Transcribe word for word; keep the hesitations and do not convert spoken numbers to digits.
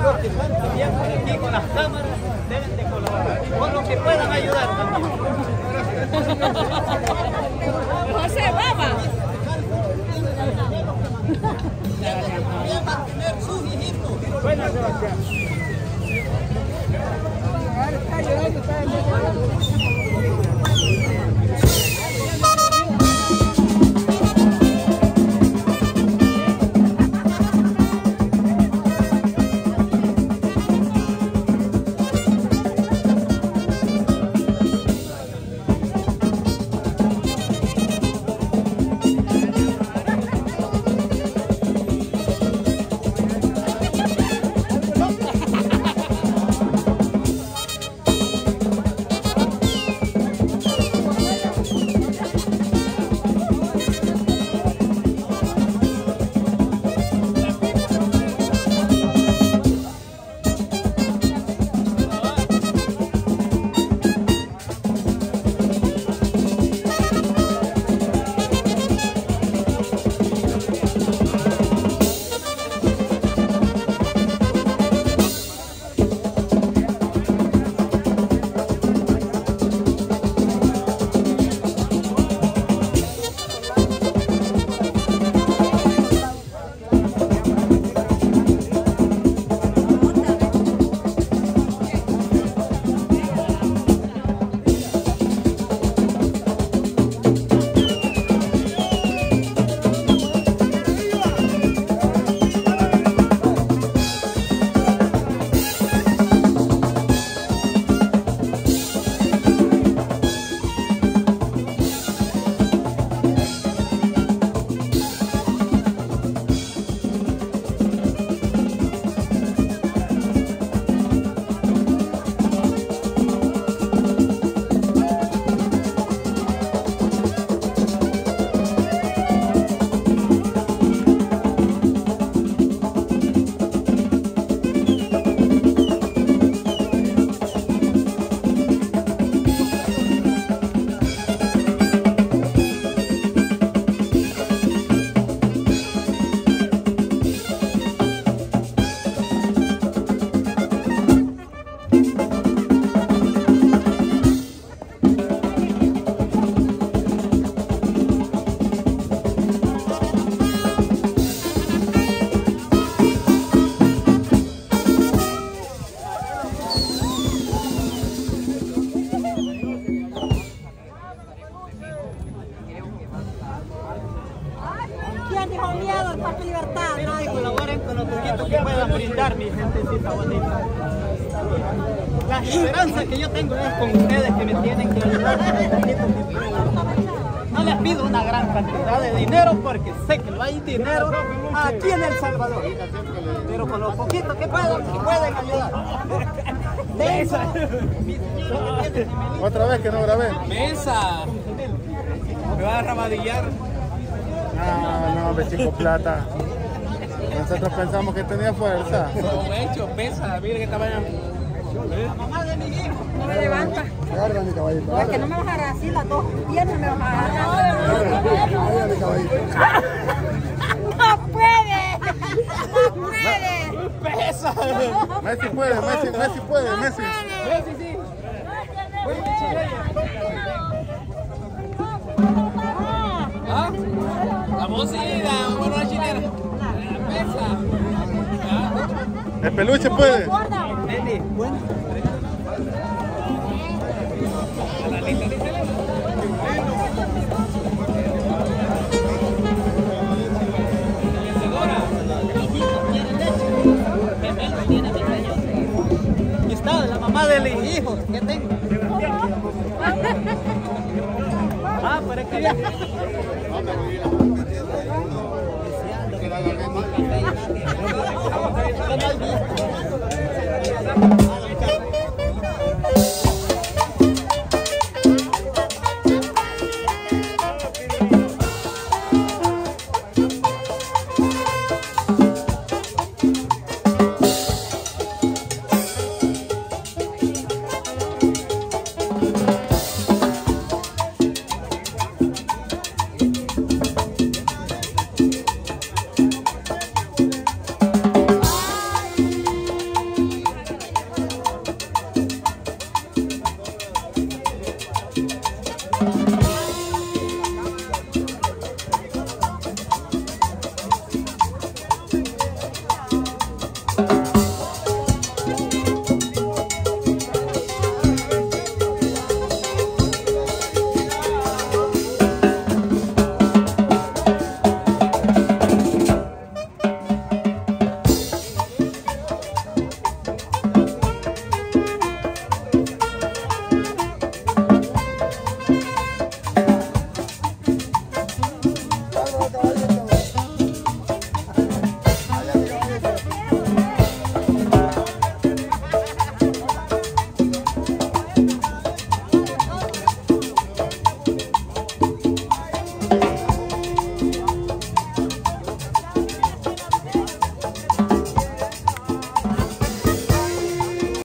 amigos que están también aquí con las cámaras deben de colaborar, con lo que puedan ayudar también. José, vamos. También va a tener sus hijitos. Buenas, Sebastián. ¿Quién dijo miedo al Parque Libertad? Que colaboren con lo poquito que puedan brindar, mi gentecita bonita. La esperanza que yo tengo es con ustedes que me tienen que ayudar con lo poquito que puedan. No les pido una gran cantidad de dinero porque sé que no hay dinero aquí en El Salvador. Pero con lo poquito que puedan, que pueden ayudar. Mesa. Otra vez que no grabé. Mesa. Me va a ramadillar. No, no, hombre, chico plata. Nosotros pensamos que tenía fuerza. No, hecho, pesa, mire que tamaño. La mamá de mi hijo. No me levanta. Agarra mi caballito. No, es que no me vas a agarrar así, las dos piernas me vas a agarrar. Agarra mi caballito. ¡No puede! ¡No puede! Pesa. Messi puede, Messi, Messi puede, Messi. Messi sí. ¿Ah? La voz sí, la bueno la chilena. La pesa. El peluche puede. Nene, bueno. La lista, lista, lista. Aquí está la mamá de los hijos que tengo. Ah, por aquí ya. Deseando que